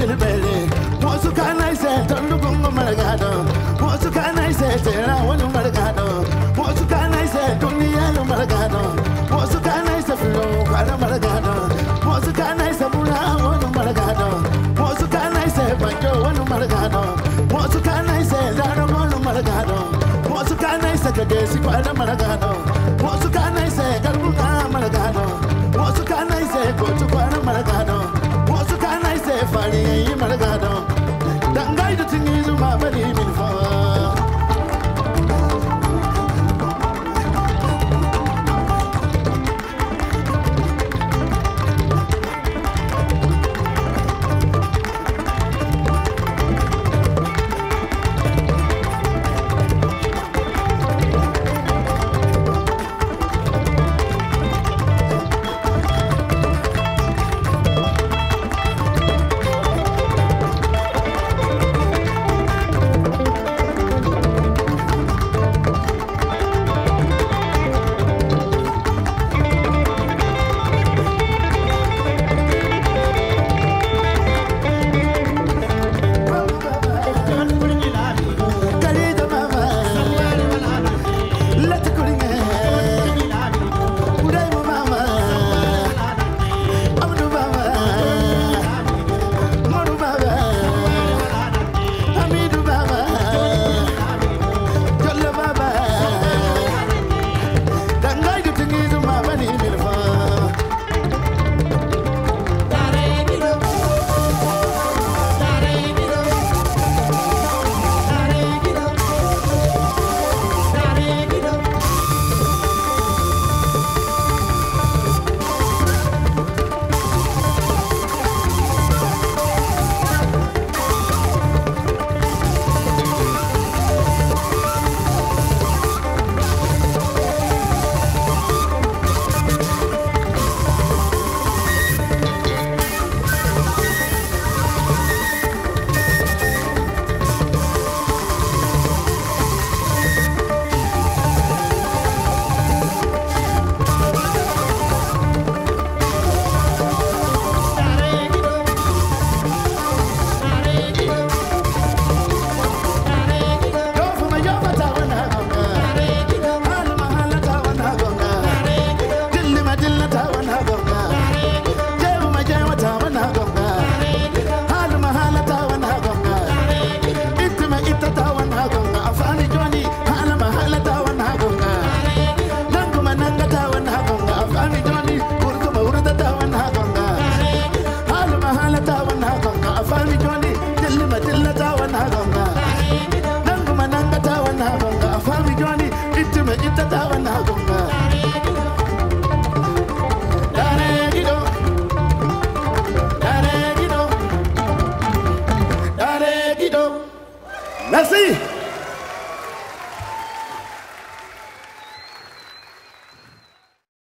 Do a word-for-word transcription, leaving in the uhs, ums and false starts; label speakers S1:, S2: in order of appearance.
S1: tilbele mosu kana se tondu gungo margado mosu kana se tera wonu margado mosu kana se dunia no margado mosu kana se flo kana margado mosu kana se mula wonu margado mosu kana se banjo wonu margado mosu kana se daro wonu margado mosu kana se kadesi kana margado mosu kana se galbuka margado mosu kana se kotu kana margado mosu kana se fali margado